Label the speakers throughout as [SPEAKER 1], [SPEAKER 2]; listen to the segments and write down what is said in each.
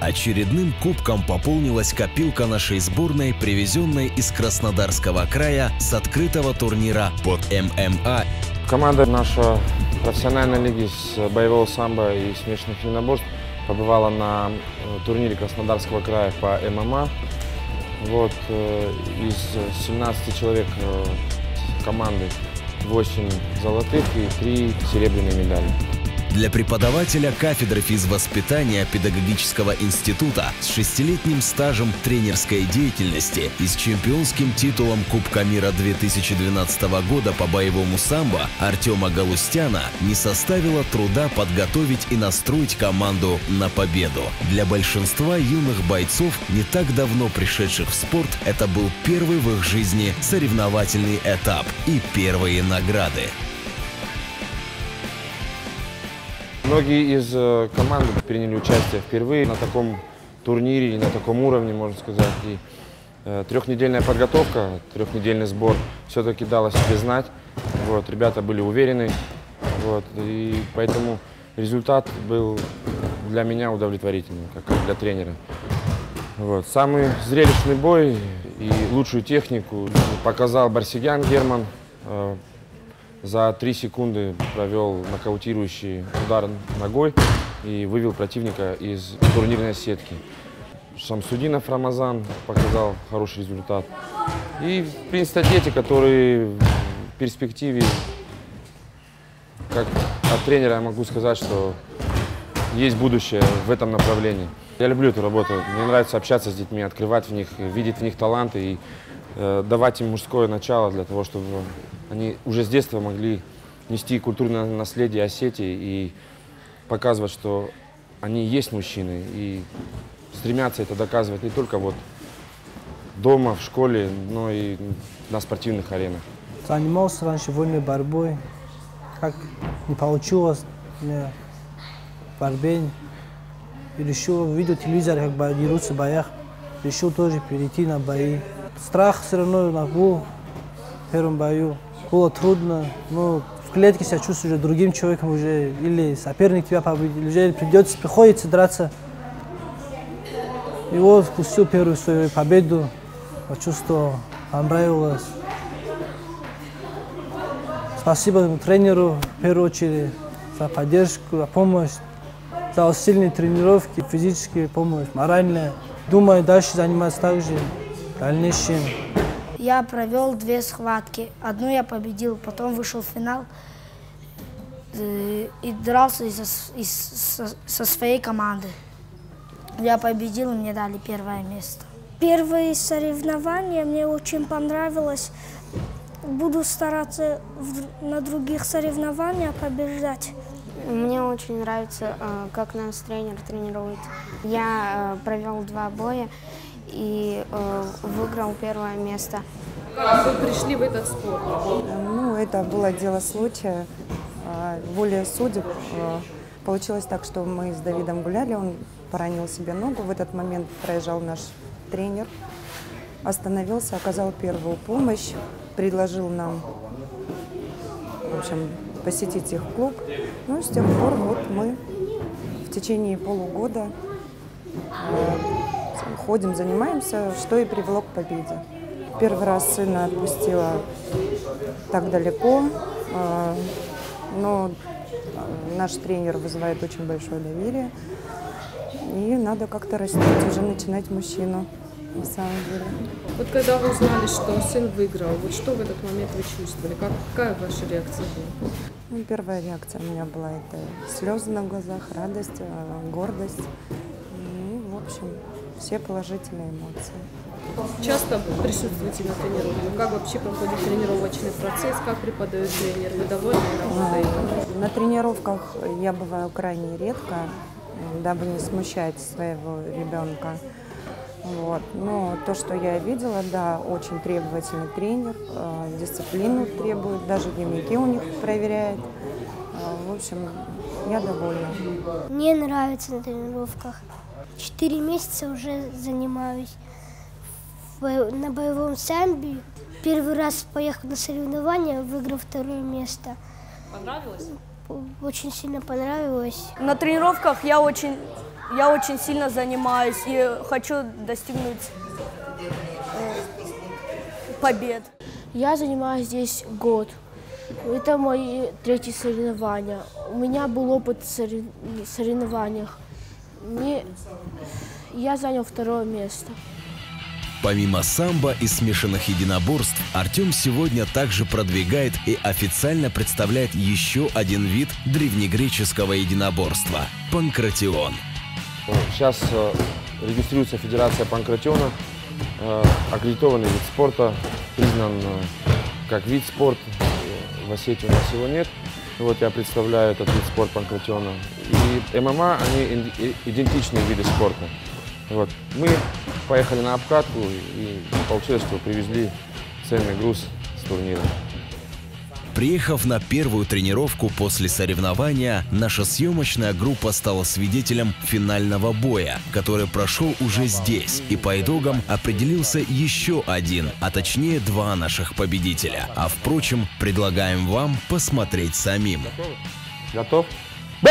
[SPEAKER 1] Очередным кубком пополнилась копилка нашей сборной, привезенной из Краснодарского края с открытого турнира под ММА.
[SPEAKER 2] Команда наша профессиональной лиги с боевого самбо и смешанных единоборств побывала на турнире Краснодарского края по ММА. Вот, из 17 человек команды 8 золотых и 3 серебряные медали.
[SPEAKER 1] Для преподавателя кафедры физвоспитания педагогического института с 6-летним стажем тренерской деятельности и с чемпионским титулом Кубка мира 2012 года по боевому самбо Артема Галустяна не составило труда подготовить и настроить команду на победу. Для большинства юных бойцов, не так давно пришедших в спорт, это был первый в их жизни соревновательный этап и первые награды.
[SPEAKER 2] Многие из команд приняли участие впервые на таком турнире и на таком уровне, можно сказать. И трехнедельная подготовка, трехнедельный сбор все-таки дал о себе знать. Вот, ребята были уверены, вот, и поэтому результат был для меня удовлетворительным, как для тренера. Вот. Самый зрелищный бой и лучшую технику показал Барсигян Герман. За 3 секунды провел нокаутирующий удар ногой и вывел противника из турнирной сетки. Шамсудинов Рамазан показал хороший результат. И, в принципе, дети, которые в перспективе, как от тренера я могу сказать, что есть будущее в этом направлении. Я люблю эту работу. Мне нравится общаться с детьми, открывать в них, видеть в них таланты и давать им мужское начало для того, чтобы они уже с детства могли нести культурное наследие Осетии и показывать, что они есть мужчины, и стремятся это доказывать не только вот дома, в школе, но и на спортивных аренах.
[SPEAKER 3] Занимался раньше вольной борьбой, как не получилось мне в борьбе, и решил, видел телевизор, как дерутся в боях, решил тоже перейти на бои. Страх все равно был в первом бою. Было трудно, но в клетке себя чувствую уже другим человеком, уже или соперник тебя победил, уже приходится драться. И вот впустил первую свою победу, почувствовал, понравилось. Спасибо тренеру, в первую очередь, за поддержку, за помощь, за усиленные тренировки, физическую помощь, моральная. Думаю, дальше заниматься также в дальнейшем.
[SPEAKER 4] Я провел 2 схватки. Одну я победил, потом вышел в финал и дрался со своей командой. Я победил, и мне дали 1-е место. Первые соревнования мне очень понравилось. Буду стараться на других соревнованиях побеждать.
[SPEAKER 5] Мне очень нравится, как нас тренер тренирует. Я провел 2 боя и выиграл 1-е место.
[SPEAKER 6] Как вы пришли в этот спорт?
[SPEAKER 7] Ну, это было дело случая, волей судеб. Получилось так, что мы с Давидом гуляли, он поранил себе ногу. В этот момент проезжал наш тренер, остановился, оказал первую помощь, предложил нам, в общем, посетить их клуб. Ну, с тех пор вот мы в течение полугода ходим, занимаемся, что и привело к победе. Первый раз сына отпустила так далеко, но наш тренер вызывает очень большое доверие. И надо как-то расти, уже начинать мужчину, на самом деле.
[SPEAKER 6] Вот когда вы узнали, что сын выиграл, вот что в этот момент вы чувствовали? Какая ваша реакция была?
[SPEAKER 7] Ну, первая реакция у меня была — это слезы на глазах, радость, гордость. И, в общем, все положительные эмоции.
[SPEAKER 6] Часто присутствуете на тренировках? Как вообще проходит тренировочный процесс? Как преподает тренер? Вы довольны работой?
[SPEAKER 7] На тренировках я бываю крайне редко, дабы не смущать своего ребенка. Вот. Но то, что я видела, да, очень требовательный тренер, дисциплину требует, даже дневники у них проверяет. В общем, я довольна.
[SPEAKER 4] Мне нравится на тренировках. 4 месяца уже занимаюсь на боевом самбе. Первый раз поехал на соревнования, выиграл 2-е место.
[SPEAKER 6] Понравилось?
[SPEAKER 4] очень сильно понравилось.
[SPEAKER 8] На тренировках я очень сильно занимаюсь и хочу достигнуть побед.
[SPEAKER 9] Я занимаюсь здесь год. Это мои 3-е соревнования. У меня был опыт в соревнованиях. Я занял 2-е место.
[SPEAKER 1] Помимо самбо и смешанных единоборств, Артем сегодня также продвигает и официально представляет еще один вид древнегреческого единоборства – панкратион.
[SPEAKER 2] Сейчас регистрируется Федерация панкратиона, аккредитованный вид спорта, признан как вид спорта. В Осетии у нас его нет. Вот я представляю этот вид спорта панкратиона. И ММА, они идентичные виды спорта. Вот. Мы поехали на обкатку и получилось, что привезли ценный груз с турнира.
[SPEAKER 1] Приехав на первую тренировку после соревнования, наша съемочная группа стала свидетелем финального боя, который прошел уже здесь. И по итогам определился еще один, а точнее 2 наших победителя. А впрочем, предлагаем вам посмотреть самим.
[SPEAKER 2] Готов? Бой!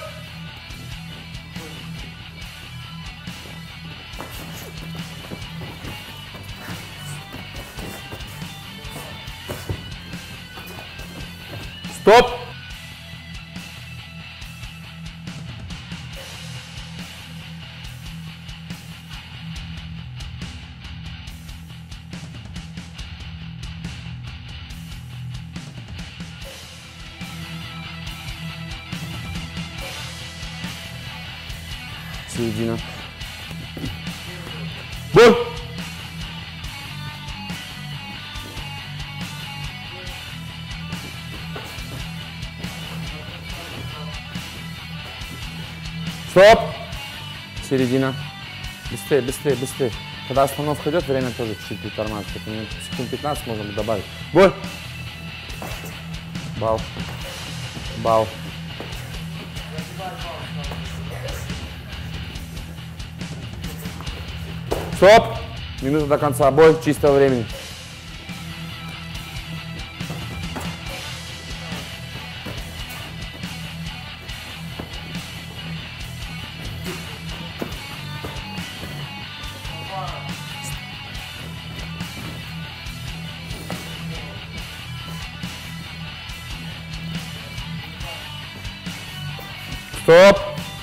[SPEAKER 2] Стоп! Середина. Бой! Стоп! Середина. Быстрее, быстрее, быстрее. Когда остановка идет, время тоже чуть-чуть притормаживает. Секунд 15 можно добавить. Бой! Бал. Бал. Стоп! Минута до конца. Бой чистого времени. Стоп!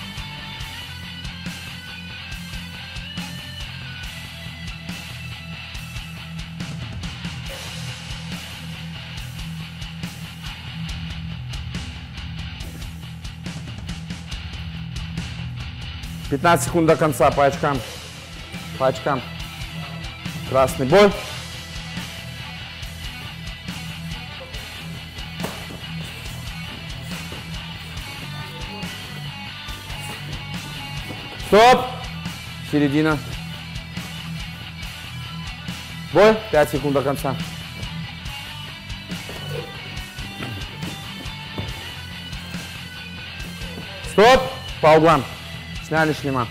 [SPEAKER 2] «15 секунд до конца, по очкам. По очкам. Красный бой. Стоп! Середина. Бой. 5 секунд до конца. Стоп! По углам. Сняли шлема.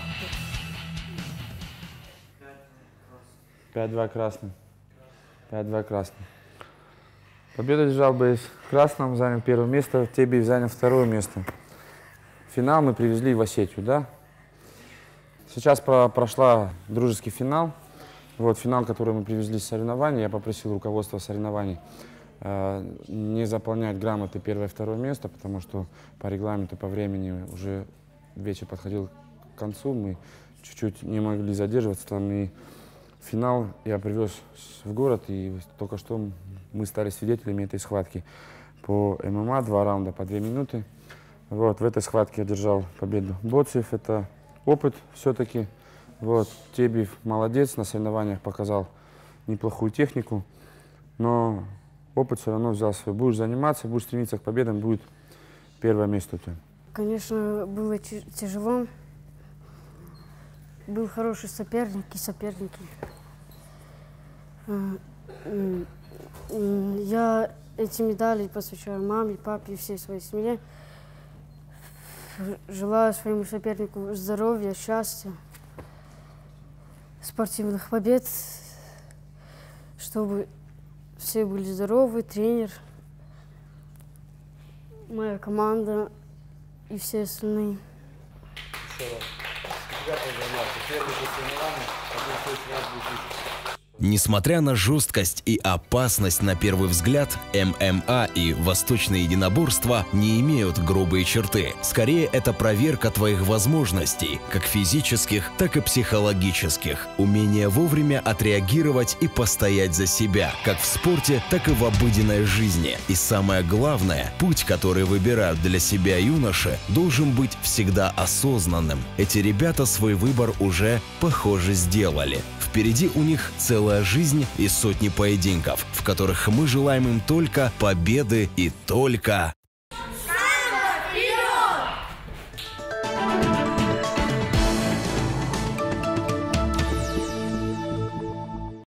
[SPEAKER 2] 5-2 красный. 5-2 красный. Победу держал Борис Красным, занял 1-е место, Тебиев занял 2-е место. Финал мы привезли в Осетию, да? Сейчас прошла дружеский финал. Вот финал, который мы привезли с соревнований. Я попросил руководство соревнований не заполнять грамоты 1-е и 2-е место, потому что по регламенту, по времени уже вечер подходил к концу. Мы чуть-чуть не могли задерживаться там. И финал я привез в город, и только что мы стали свидетелями этой схватки по ММА. 2 раунда по 2 минуты. Вот, в этой схватке одержал победу Боцев. Это опыт все-таки. Вот, Тебиев молодец, на соревнованиях показал неплохую технику, но опыт все равно взял свой. Будешь заниматься, будешь стремиться к победам, будет 1-е место у тебя.
[SPEAKER 10] Конечно, было тяжело. Был хороший соперник и соперники. Я эти медали посвящаю маме, папе и всей своей семье. Желаю своему сопернику здоровья, счастья, спортивных побед, чтобы все были здоровы, тренер. моя команда и все остальные.
[SPEAKER 1] Несмотря на жесткость и опасность на первый взгляд, ММА и восточные единоборства не имеют грубые черты. Скорее, это проверка твоих возможностей, как физических, так и психологических. Умение вовремя отреагировать и постоять за себя, как в спорте, так и в обыденной жизни. И самое главное, путь, который выбирают для себя юноши, должен быть всегда осознанным. Эти ребята свой выбор уже, похоже, сделали. Впереди у них целая жизнь и сотни поединков, в которых мы желаем им только победы и только